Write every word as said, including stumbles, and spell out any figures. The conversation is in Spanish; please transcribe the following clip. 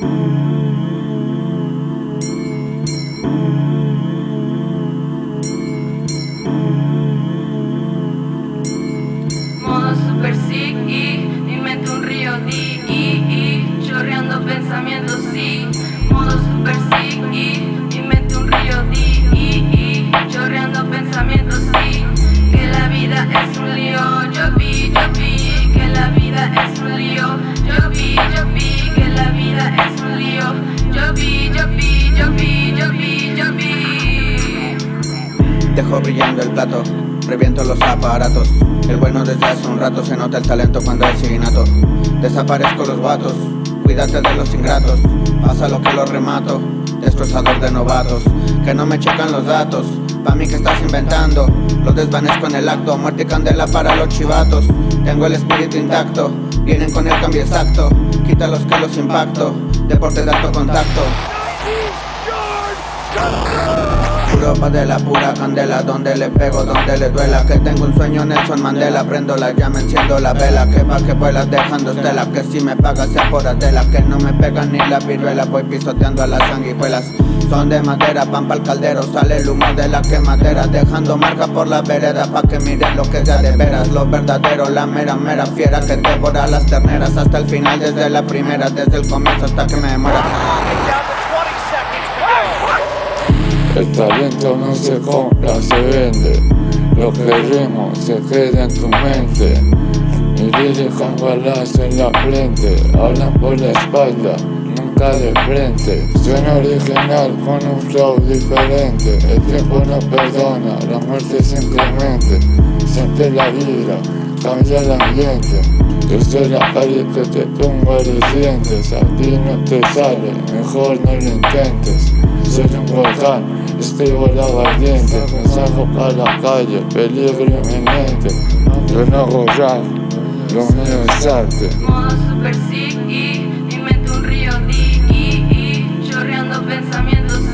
Modo super sick y mi mente un río D E E, chorreando pensamientos, sí. Modo super sick y mi mente un río D E E, chorreando pensamientos, sí. Que la vida es un lío, yo vi, yo vi. Que la vida es un lío, yo vi, yo vi. Que la vida es un lío, yo vi, yo vi, yo vi, yo vi, yo vi. Dejo brillando el plato, reviento los aparatos. El bueno desde hace un rato, se nota el talento cuando es innato. Desaparezco los vatos, cuídate de los ingratos. Pasa lo que los remato, destrozador de novatos. Que no me checan los datos, pa' mí que estás inventando. Lo desvanezco en el acto, muerte y candela para los chivatos. Tengo el espíritu intacto, vienen con el cambio exacto. Quita los que los impacto, deporte de alto contacto. Europa de la pura candela, donde le pego, donde le duela. Que tengo un sueño, Nelson Mandela. Prendo la llama, enciendo la vela. Que va que vuelas dejando estela. Que si me pagas sea por Adela. Que no me pegan ni la viruela. Voy pisoteando a las sanguijuelas. Son de madera, van pa'l caldero. Sale el humo de la quemadera, dejando marca por la vereda. Pa' que miren lo que es de veras, lo verdadero. La mera, mera fiera que devora las terneras. Hasta el final, desde la primera. Desde el comienzo hasta que me muera. El talento no se compra, se vende. Lo que rimo se queda en tu mente. Mi lírica un balazo en la frente. Hablan por la espalda, nunca de frente. Suena original con un flow diferente. El tiempo no perdona, la muerte es inclemente. Siente la vibra, cambia el ambiente. Yo soy la calle que te pongo a los dientes. A ti no te sale, mejor no lo intentes. Soy un volcán, escribo la ardiente. Me salgo para la calle, peligro inminente. Yo no hago rap, lo mío es arte. Modo super sick y mi mente un río D E E, chorreando pensamientos.